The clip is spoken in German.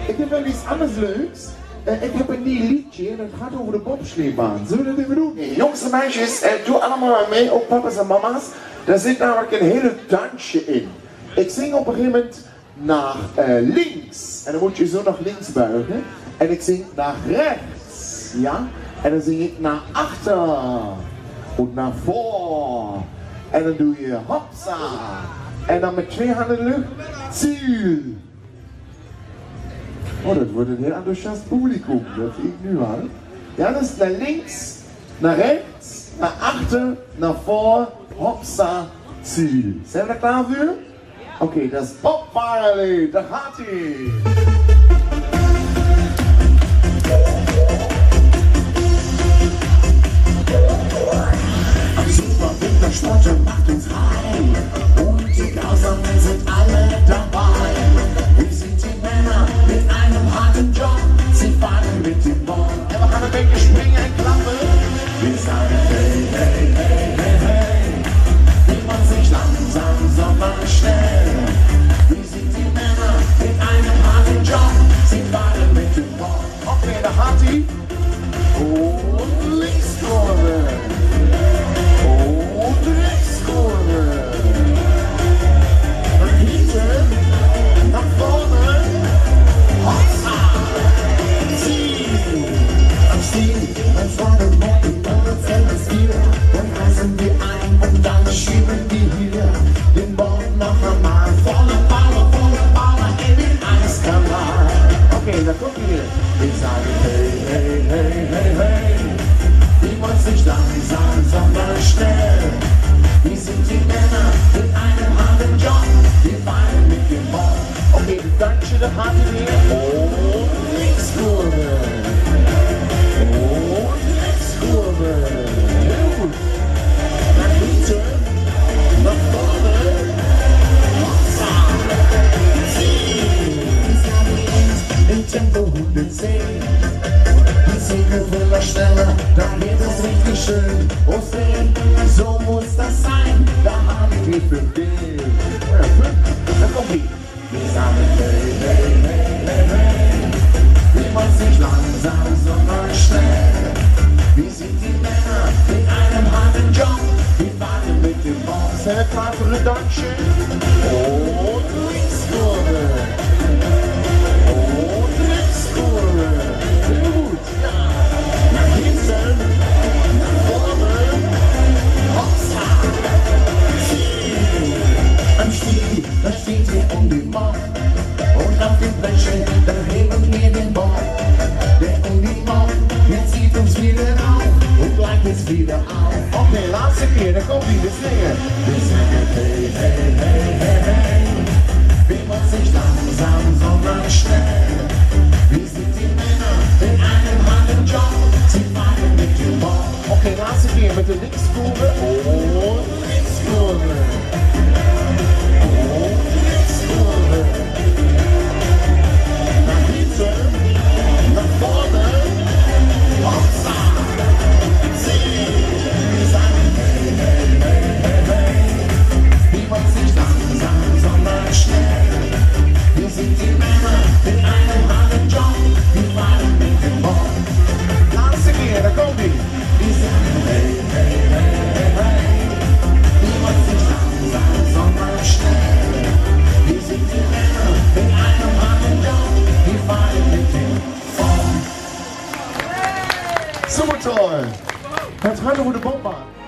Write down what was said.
Ik heb wel iets anders leuks. Ik heb een nieuw liedje en het gaat over de bobsleebaan. Zullen we dat even doen? Jongens en meisjes, doe allemaal maar mee, ook papa's en mama's. Daar zit namelijk een hele dansje in. Ik zing op een gegeven moment naar links. En dan moet je zo naar links buigen. En ik zing naar rechts. Ja? En dan zing ik naar achter. En naar voor. En dan doe je hopsa. En dan met 2 handen in de lucht. Ziel. Oh, dat wordt een heel enthousiast publikum, dat zie ik nu al. Ja, dus naar links, naar rechts, naar achter, naar voor, hopsa, ziel. Zijn we er klaar voor? Oké, dat is Bob Marley, daar gaat hij. Super Wintersporte macht uns heim und die Grausamen sind alle dabei. Wir sind die Männer mit einem harten Job, sie fahren mit dem Bob. Wir machen eine Menge Springen und Klappe. Wir sagen hey, hey, hey, hey, hey. Wie man sich langsam, sondern schnell. Wir sind die Männer mit einem harten Job, sie fahren mit dem Bob. Okay, der Harti. Und Linkskurve. Und Rechtskurve. Nach hinten, nach vorne. Hopsa! Ziel! Am Ziel, als war der Morgen, dann erzählt es wieder. Dann reißen wir ein und dann schieben wir hier den Bob noch einmal. Volle Power in den Eiskanal. Okay, da gucken wir. Wir sagen hey, hey, hey, hey, hey. Wie man sich langsam, sondern schnell. Wir sind die Männer mit einem harten Job. Wir fallen mit dem Bob. Okay, dann steht der Harte hier. Und Linkskurve. Und Rechtskurve. Gut. Nach hinten. Nach vorne. Hopsa. Ziel. Wir sagen uns im Tempo 110. Segel will schneller, dann wird es richtig schön. Oh, sehen, so muss das sein, da haben wir für den. Da kommt die. Wir sagen hey, hey, hey, hey, hey. Wir wollen nicht langsam, sondern schnell. Wir sind die Männer mit einem harten Job. Wir fahren mit dem Bob. Sehr klar für die Deutsche. Und Linkskurve. Und Rechtskurve. Gut, ja. Nach hinten, nach vorne, hopsa, Ziel. Am Stiel, da steht hier um den Bob. Und auf dem Blättchen, da heben wir den Bob. Der um den Bob, der zieht uns wieder auf und gleicht es wieder auf. Okay, laatste keer, dan komt hij, de slinger. We zeggen hey, hey, hey, hey, hey. Wir wollen nicht langsam, sondern schnell. Wir sind die Männer in einem harten Job. Sie fahren mit dem Bob. Okay, laatste keer met de linkskurve. Und Linkskurve. Und Linkskurve. Nach hinten, nach vorne. Hopsa. Ziel. Wir sagen hey, hey, hey, hey, hey. Wir wollen nicht langsam, sondern schnell. Wir sind die Männer mit einem harten Job. Wir fahren mit dem Bob. Laatste keer, daar komt ie. Wir sagen hey, hey, hey, hey, hey. Wir wollen nicht langsam, sondern schnell. Wir sind die Männer mit einem harten Job. Wir fahren mit dem Bob. Super toll. Het gaat over de bobbaan.